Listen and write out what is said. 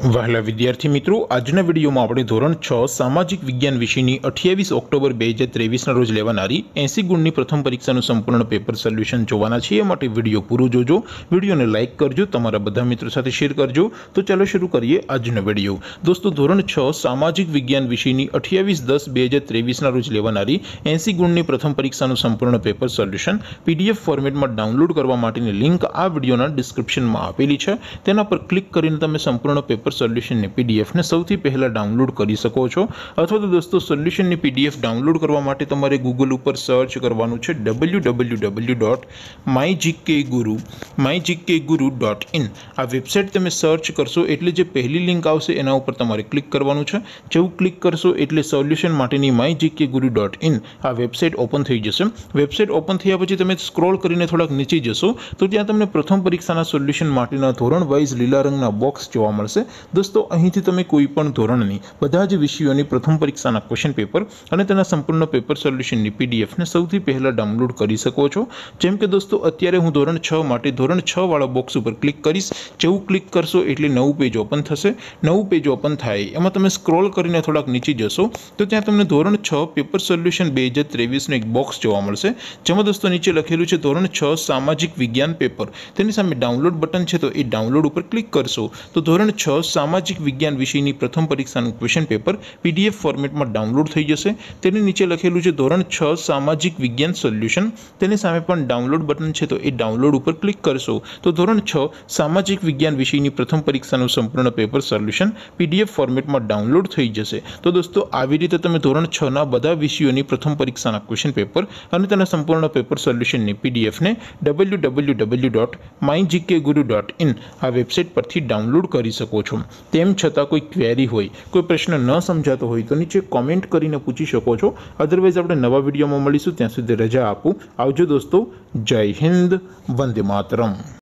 વહાલા વિદ્યાર્થી મિત્રો, આજના વિડીયોમાં આપણે ધોરણ 6 સામાજિક વિજ્ઞાન વિષયની 28 ઓક્ટોબર 2023ના રોજ લેવાનારી 80 ગુણની પ્રથમ પરીક્ષાનું સંપૂર્ણ પેપર સોલ્યુશન જોવાના છે। એ માટે વિડીયો પૂરો જોજો, વિડીયોને લાઇક કરજો, તમારા બધા મિત્રો સાથે શેર કરજો। તો ચાલો શરૂ કરીએ આજનો વિડીયો। દોસ્તો, ધોરણ 6 સામાજિક વિજ્ઞાન વિષયની 28/10/2023ના રોજ લેવાનારી 80 ગુણની પ્રથમ પરીક્ષાનું સંપૂર્ણ પેપર સોલ્યુશન PDF ફોર્મેટમાં ડાઉનલોડ કરવા માટેની લિંક આ વિડીયોના ડિસ્ક્રિપ્શનમાં આપેલી છે। તેના પર ક્લિક કરીને તમે સંપૂર્ણ પેપર સોલ્યુશન ની PDF ને સૌથી પહેલા ડાઉનલોડ કરી શકો છો। અથવા તો દોસ્તો, સોલ્યુશન ની PDF ડાઉનલોડ કરવા માટે તમારે ગૂગલ ઉપર સર્ચ કરવાનું છે www.mygkguru.in। આ વેબસાઇટ તમે સર્ચ કરશો એટલે જે પહેલી લિંક આવશે એના ઉપર તમારે ક્લિક કરવાનું છે। જેવું ક્લિક કરશો એટલે સોલ્યુશન માટેની mygkguru.in આ વેબસાઇટ ઓપન થઈ જશે। વેબસાઇટ ઓપન થયા પછી તમે સ્ક્રોલ કરીને થોડાક નીચે જશો તો ત્યાં તમને પ્રથમ પરીક્ષાના સોલ્યુશન માટેના ધોરણ વાઇઝ લીલા રંગના બોક્સ જોવા મળશે। दोस्तों, અહીંથી તમે કોઈ પણ ધોરણની બધા જ વિષયોની પ્રથમ પરીક્ષાના ક્વેશ્ચન પેપર અને તેના સંપૂર્ણ પેપર સોલ્યુશનની PDF ને સૌથી પહેલા ડાઉનલોડ કરી શકો છો। જેમ કે દોસ્તો, અત્યારે હું ધોરણ 6 માટે ધોરણ 6 વાળા બોક્સ ઉપર ક્લિક કરીશ। જેવું ક્લિક કરશો એટલે નવું પેજ ઓપન થશે। નવું પેજ ઓપન થાય એમાં તમે સ્ક્રોલ કરીને થોડાક નીચે જશો તો ત્યાં તમને ધોરણ 6 પેપર સોલ્યુશન 2023નું એક બોક્સ જોવા મળશે, જેમાં દોસ્તો નીચે લખેલું છે ધોરણ 6 સામાજિક વિજ્ઞાન પેપર। તેની સામે ડાઉનલોડ બટન છે, તો એ ડાઉનલોડ ઉપર ક્લિક કરશો તો ધોરણ 6 સામાજિક વિજ્ઞાન વિષયની પ્રથમ પરીક્ષાનું ક્વેશ્ચન પેપર PDF ફોર્મેટમાં ડાઉનલોડ થઈ જશે। તેની નીચે લખેલું છે ધોરણ 6 સામાજિક વિજ્ઞાન સોલ્યુશન। તેની સામે પણ ડાઉનલોડ બટન છે, તો એ ડાઉનલોડ ઉપર ક્લિક કરશો તો ધોરણ 6 સામાજિક વિજ્ઞાન વિષયની પ્રથમ પરીક્ષાનું સંપૂર્ણ પેપર સોલ્યુશન PDF ફોર્મેટમાં ડાઉનલોડ થઈ જશે। તો દોસ્તો, આવી રીતે તમે ધોરણ 6ના બધા વિષયોની પ્રથમ પરીક્ષાના ક્વેશ્ચન પેપર અને તેના સંપૂર્ણ પેપર સોલ્યુશનની PDF ને www.mygkguru.in આ વેબસાઇટ પરથી ડાઉનલોડ કરી શકો છો। તેમ છતાં કોઈ ક્વેરી હોય, કોઈ પ્રશ્ન ન સમજાતો હોય તો નીચે કોમેન્ટ કરીને પૂછી શકો છો। અધરવાઇઝ આપણે નવા વિડીયોમાં મળીશું, ત્યાં સુધી રજા આપું। આવજો દોસ્તો, જય હિન્દ, વંદે માતરમ।